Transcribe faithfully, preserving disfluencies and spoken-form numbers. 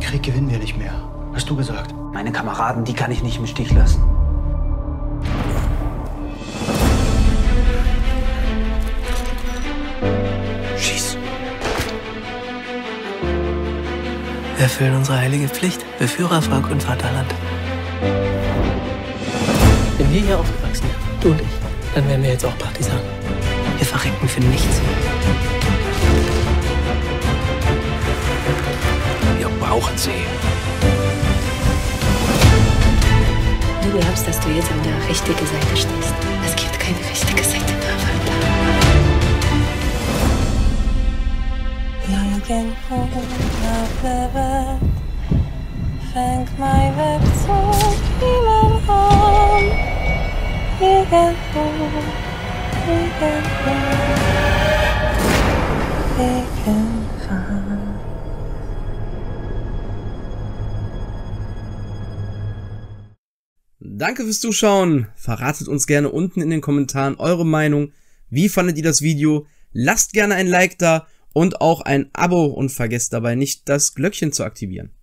Krieg gewinnen wir nicht mehr. Hast du gesagt. Meine Kameraden, die kann ich nicht im Stich lassen. Schieß. Wir erfüllen unsere heilige Pflicht für Führervolk und Vaterland. Wenn wir hier aufgewachsen wären, du und ich, dann wären wir jetzt auch Partisanen. Wir verrecken für nichts. Wir brauchen sie. Du glaubst, dass du jetzt an der richtigen Seite stehst. Es gibt keine richtige Seite, Walter. Igen, naplevet, fängt mig weg zu himlen an. Igen, igen, igen, fan. Danke fürs Zuschauen. Verratet uns gerne unten in den Kommentaren eure Meinung. Wie fandet ihr das Video? Lasst gerne ein Like da und auch ein Abo und vergesst dabei nicht, das Glöckchen zu aktivieren.